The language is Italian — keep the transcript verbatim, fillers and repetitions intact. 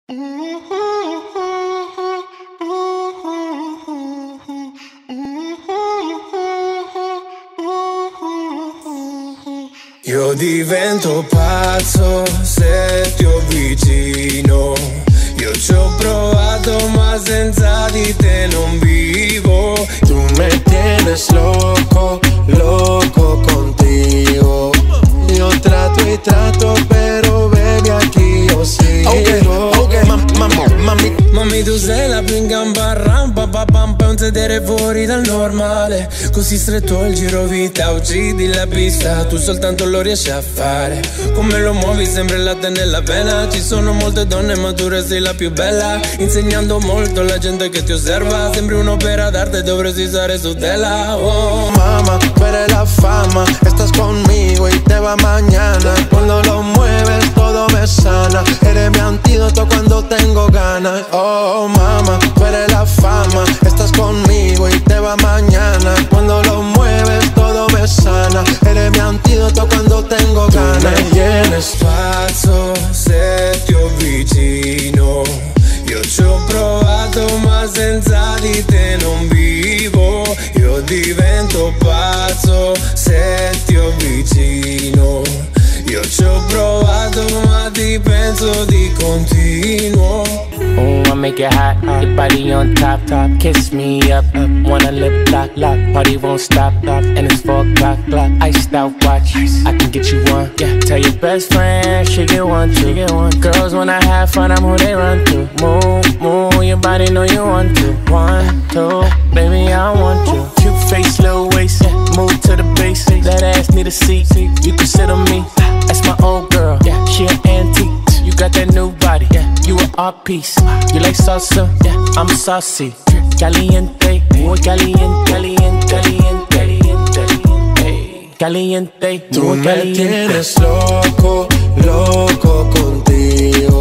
Io divento pazzo se ti avvicino. Io ci ho provato ma senza di te non vivo. Tu me tienes loco, loco contigo. Yo trato y trato pero baby aquí yo sigo. Ok, ok, ma, ma, mami, mami tu sei la più in gamba rampa pa pam pa un sedere fuori dal normale. Così stretto il giro vita, uccidi la pista, tu soltanto lo riesci a fare. Come lo muovi sempre il latte nella vena. Ci sono molte donne ma tu resti la più bella. Insegnando molto alla gente che ti osserva. Sembri un'opera d'arte, dovresti stare su tela. Oh Mama, tú eres la fama, estás conmigo y te va mañana. Cuando lo mueves todo me sana. Eres mi antídoto cuando tengo ganas. Oh mama, tú eres la fama, estás conmigo y te va mañana. Cuando lo mueves todo me sana. Eres mi antídoto cuando tengo ganas. Tu me tienes pazzo se ti avvicino. Io ci ho provato ma senza di te non vivo. Io divento pazzo se ti avvicino. Io ci ho provato ma ti penso di continuo. Oh, I make it hot, your body on top, top. Kiss me up, up. Wanna lip lock, lock. Party won't stop, stop. And it's four o'clock, clock. Iced out watch, I can get you one. Yeah, tell your best friend she get one, she get one. Girls when I have fun, I'm who they run to. Move, move, your body know you want to. One, two, baby I want you. Cute face, little waist, yeah. Move to the base. That ass need a seat, you can sit on me. That's my old girl, yeah. She an antique. You got that new body, yeah. You an art piece. You like salsa, yeah. I'm saucy. Caliente, muy caliente, caliente, caliente, caliente, caliente. Tú me tienes loco, loco contigo.